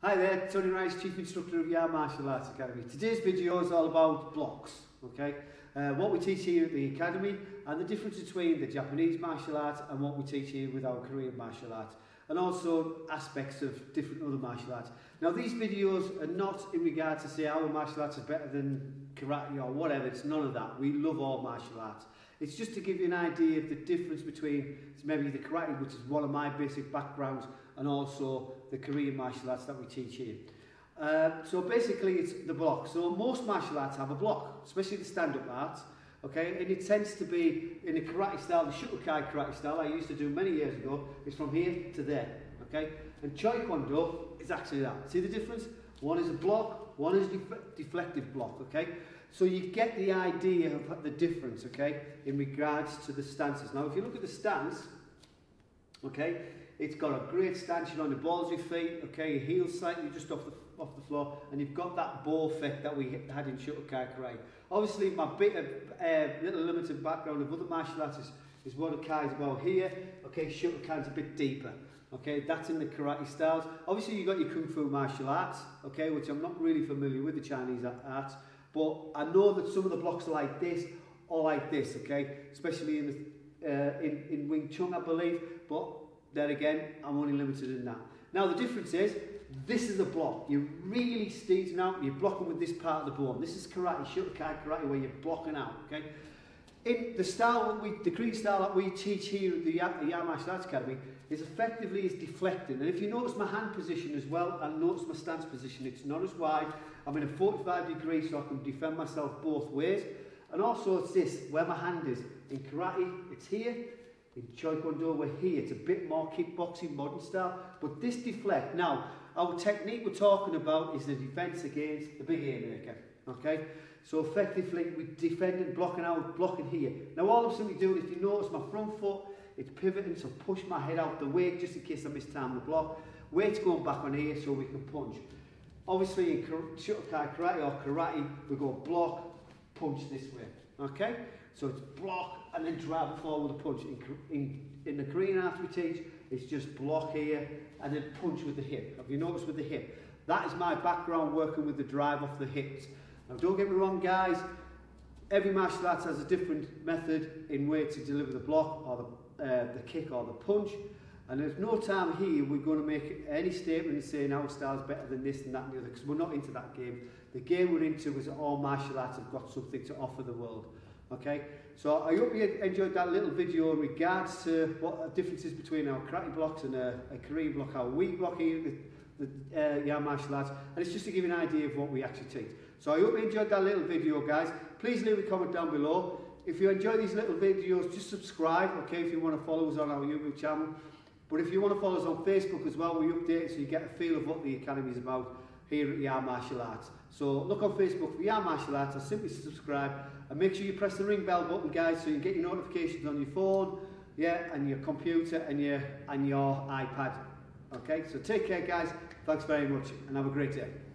Hi there, Tony Rice, Chief Instructor of YA Martial Arts Academy. Today's video is all about blocks, okay? What we teach here at the Academy and the difference between the Japanese martial arts and what we teach here with our Korean martial arts, and also aspects of different other martial arts. Now these videos are not in regard to say our martial arts is better than karate or whatever, it's none of that. We love all martial arts. It's just to give you an idea of the difference between maybe the karate, which is one of my basic backgrounds, and also the Korean martial arts that we teach here. So basically it's the block. So most martial arts have a block, especially the stand-up arts, okay? And it tends to be in the karate style, the Shotokai karate style I used to do many years ago, is from here to there, okay? And Choi Kondo is actually that. See the difference? One is a block, one is a deflective block, okay? So you get the idea of the difference, okay, in regards to the stances. Now if you look at the stance, okay, it's got a great stance, you're on the balls of your feet, okay, your heels slightly just off the floor, and you've got that bow effect that we had in Shotokai karate. Obviously my bit of little limited background of other martial arts is what Kai is about here, okay, Shotokai's a bit deeper. Okay, that's in the karate styles. Obviously you've got your Kung Fu martial arts, okay, which I'm not really familiar with, the Chinese arts, but I know that some of the blocks are like this or like this, okay, especially in Wing Chun, I believe, but there again, I'm only limited in that. Now the difference is, this is a block. You're really steezing out, you're blocking with this part of the bone. This is karate, Shotokai karate, where you're blocking out, okay? In the style, the Korean style that we teach here at the YA Martial Arts Academy is effectively is deflecting. And if you notice my hand position as well, and notice my stance position, it's not as wide. I'm in a 45 degrees so I can defend myself both ways. And also it's this, where my hand is. In karate, it's here. In Choi Kondo, we're here. It's a bit more kickboxing, modern style, but this deflect. Now, our technique we're talking about is the defense against the big haymaker, okay? So effectively, we defending, blocking out, blocking here. Now, all I'm simply doing, if you notice my front foot, it's pivoting, so push my head out the way, just in case I miss time the block. Weight's going back on here so we can punch. Obviously, in Shotokai karate or karate, we go block, punch this way, okay? So it's block and then drive it forward with a punch. In the Korean arts we teach, it's just block here and then punch with the hip. Have you noticed with the hip? That is my background, working with the drive off the hips. Now don't get me wrong guys, every martial arts has a different method in way to deliver the block or the kick or the punch. And there's no time here we're going to make any statement and saying our style is better than this and that and the other, because we're not into that game. The game we're into is that all martial arts have got something to offer the world. Okay, so I hope you enjoyed that little video in regards to what the differences between our karate blocks and a Korean block, how we block here, the YA Martial Arts, and it's just to give you an idea of what we actually teach. So I hope you enjoyed that little video guys. Please leave a comment down below. If you enjoy these little videos, just subscribe, okay, if you want to follow us on our YouTube channel. But if you want to follow us on Facebook as well, we update so you get a feel of what the Academy is about here at YA Martial Arts. So look on Facebook for YA Martial Arts, or simply subscribe, and make sure you press the ring bell button guys so you get your notifications on your phone, yeah, and your computer and your iPad. Okay, so take care guys, thanks very much and have a great day.